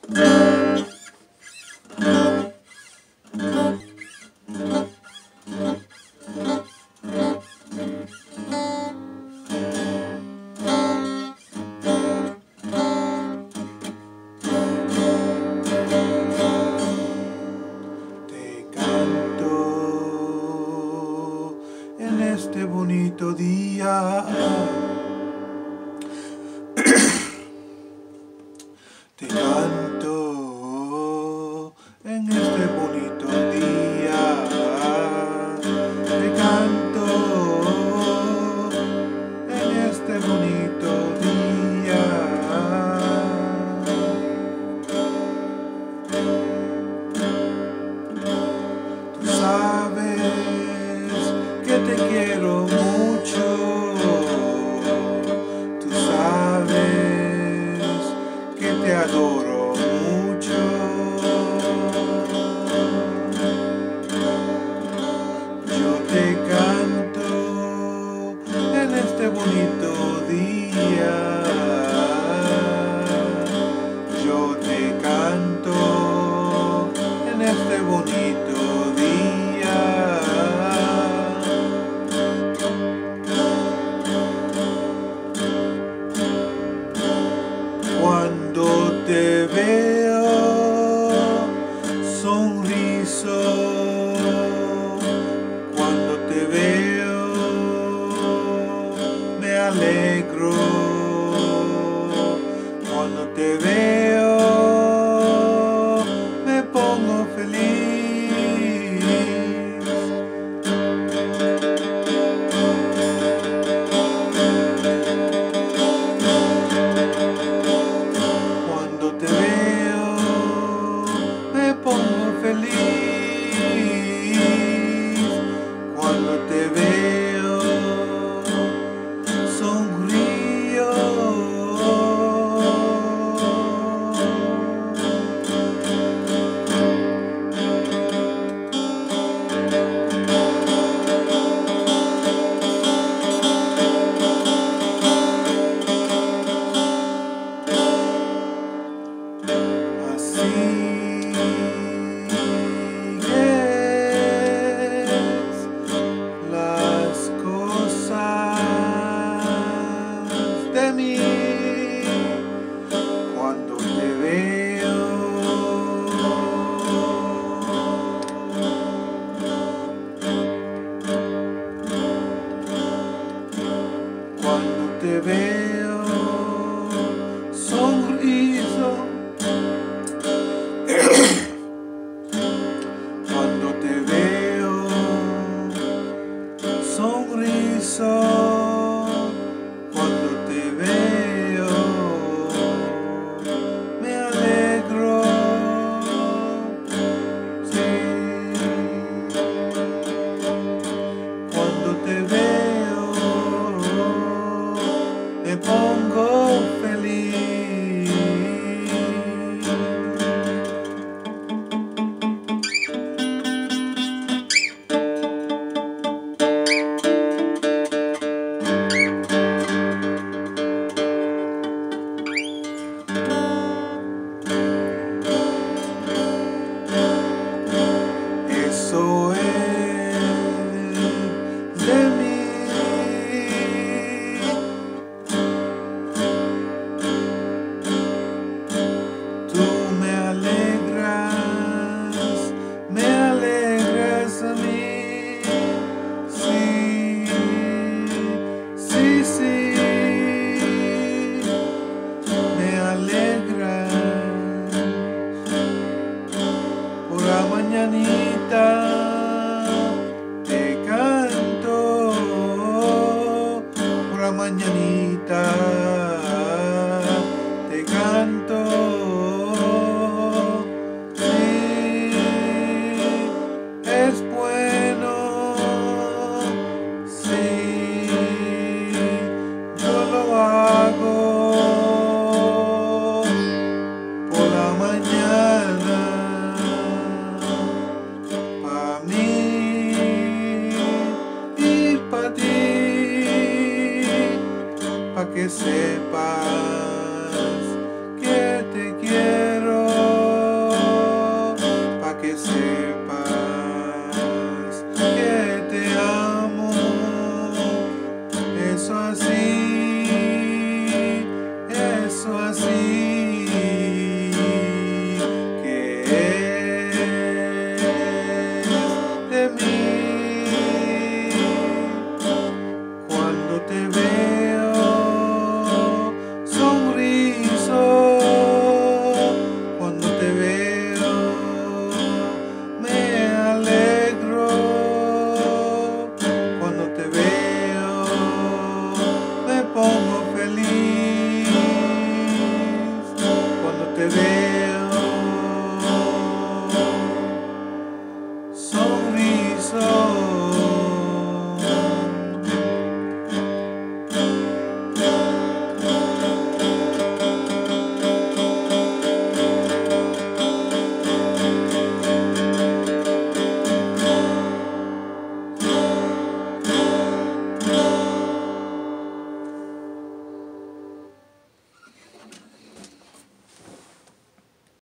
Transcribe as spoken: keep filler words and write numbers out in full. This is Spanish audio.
Este bonito día te canto en este bonito día, te canto en este bonito día. Tú sabes que te quiero mucho, tú sabes que te adoro mucho. Yo te canto en este bonito día, yo te canto en este bonito día. Cuando te veo, sonriso. Cuando te veo, me alegro. Cuando te veo, me pongo feliz. Cuando te veo, me pongo feliz. Cuando te veo, sonrío. Así es las cosas de mí. Cuando te veo, cuando te veo, sonriso. Cuando te veo, sonriso. Cuando te veo, me alegro. Sí. Cuando te veo, me pongo feliz. Eso es de mí. Tú me alegras, me alegras a mí. Sí, sí, sí, me alegras. Por la mañanita te canto, por la mañanita te canto. Sí, es bueno, sí, yo lo hago por la mañana. Pa' mí y pa' ti, pa' que sepas que te así, ¿qué es de mí? Cuando te veo sonriso, cuando te veo me alegro, cuando te veo me pongo feliz, cuando te veo